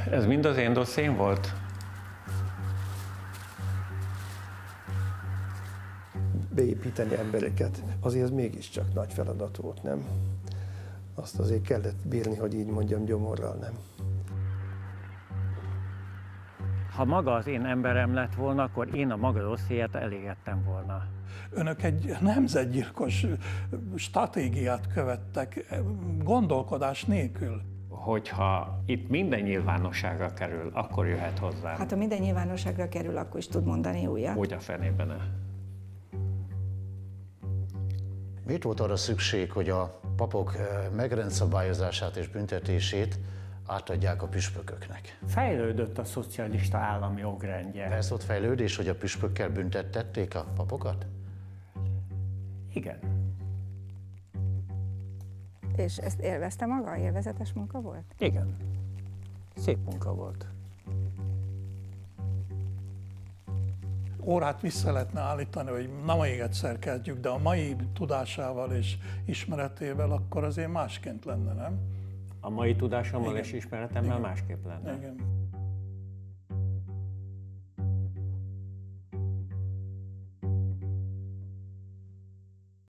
Ez mind az én dosszém volt? Beépíteni embereket, azért ez mégiscsak nagy feladat volt, nem? Azt azért kellett bírni, hogy így mondjam, gyomorral, nem? Ha maga az én emberem lett volna, akkor én a maga dossziét elégettem volna. Önök egy nemzetgyilkos stratégiát követtek, gondolkodás nélkül. Hogyha itt minden nyilvánosságra kerül, akkor jöhet hozzá. Hát ha minden nyilvánosságra kerül, akkor is tud mondani újat. Úgy a fenében ne. Miért volt arra szükség, hogy a papok megrendszabályozását és büntetését átadják a püspököknek? Fejlődött a szocialista állami jogrendje. Ez volt fejlődés, hogy a püspökkel büntettették a papokat? Igen. És ezt élvezte maga? Élvezetes munka volt? Igen. Szép munka volt. Órát vissza lehetne állítani, hogy na még egyszer kezdjük, de a mai tudásával és ismeretével akkor azért másként lenne, nem? A mai tudásommal Igen. és ismeretemmel Igen. másképp lenne. Igen.